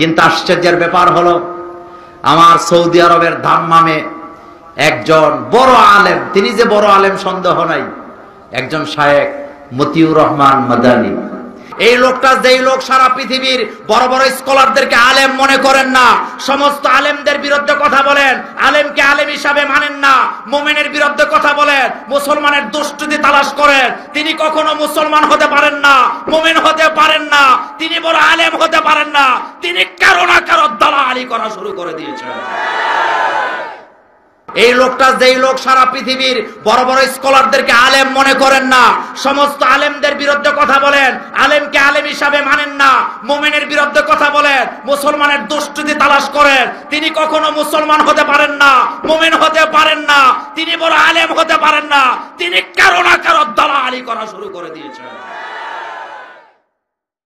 কিন্তু আশ্চর্যের ব্যাপার হলো, আমার সৌদি আরবের দাম্মামে একজন বড় আলেম, তিনি যে বড় আলেম সন্দেহ নাই, একজন শায়েখ মতিউর রহমান মাদানী। এই লোকটা, যেই লোক সারা পৃথিবীর বড় বড় স্কলারদেরকে আলেম মনে করেন না, সমস্ত আলেমদের বিরুদ্ধে কথা বলেন, আলেমকে আলেম হিসাবে মানেন না, মুমিনের বিরুদ্ধে কথা বলেন, মুসলমানের দুষ্টুতি তালাশ করেন, তিনি কখনো মুসলমান হতে পারেন না, মুমিন হতে পারেন না, তিনি বড় আলেম হতে পারেন না, তিনি কারো না কারো দালালি করা শুরু করে দিয়েছেন। এই লোকটা, যেই লোক সারা পৃথিবীর বড় বড় স্কলারদেরকে আলেম মনে করেন না, সমস্ত আলেমদের বিরুদ্ধে কথা বলেন, আলেমকে আলেম হিসাবে মানেন না, মুমিনের বিরুদ্ধে কথা বলেন, মুসলমানের দুষ্টুতি তালাশ করেন, তিনি কখনো মুসলমান হতে পারেন না, মুমিন হতে পারেন না, তিনি বড় আলেম হতে পারেন না, তিনি কারো না কারো দালালি করা শুরু করে দিয়েছেন।